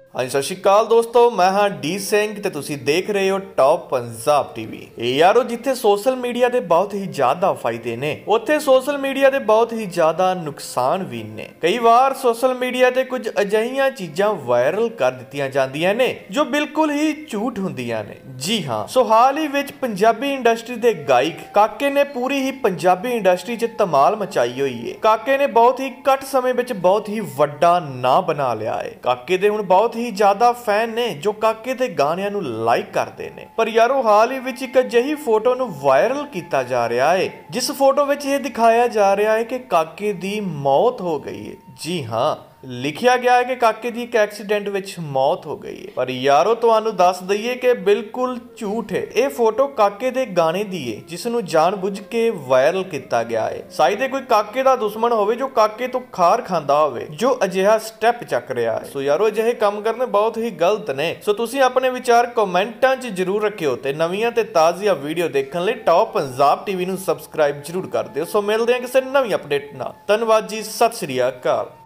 हाँ जी, सत श्री अकाल दोस्तों, मैं हाँ डी सिंह ते तुसी देख रहे हो टॉप पंजाब टीवी। यारो, जिथे सोशल मीडिया के बहुत ही ज्यादा फायदे ने उत्थे सोशल मीडिया के बहुत ही ज्यादा नुकसान भी ने। कई बार सोशल मीडिया ते कुछ अजिहियां चीजां वायरल कर दित्तियां जांदियां ने जो बिल्कुल ही झूठ हुंदियां ने। जी हाँ, सो हाल ही विच पंजाबी इंडस्ट्री के गायक काके ने पूरी ही पंजाबी इंडस्ट्री च धमाल मचाई हुई है। काके ने बहुत ही घट समय विच बहुत ही वड्डा नाम बना लिया है। काके दे हुण बहुत ही ज्यादा फैन ने जो काके दे गाणियां नू लाइक करते ने। पर यारो, हाल ही विच एक अजिही फोटो नू वायरल किया जा रहा है जिस फोटो विच यह दिखाया जा रहा है कि काके दी मौत हो गई है। जी हाँ, लिखिया गया है कि काके दी एक एक्सीडेंट विच मौत हो गई है। पर यारो, तुहानू दस दईए कि बिल्कुल झूठ है। यह फोटो काके दे गाने दी है जिसनू जानबुझ के वायरल किया गया है। शायद कोई काके दा दुश्मन होवे जो काके तो खार खांदा होवे जो अजिहा स्टेप चक रहा है। सो यारो, अजिहे काम करने बहुत ही गलत ने। सो तुसी अपने विचार कमेंटां च जरूर रखियो ते नवीं ते ताज़ा वीडियो देखने लई टॉप पंजाब टीवी नू सबसक्राइब जरूर कर दिओ। सो मिलदे हां किसी नवीं अपडेट नाल। धन्नवाद जी, सत श्री अकाल।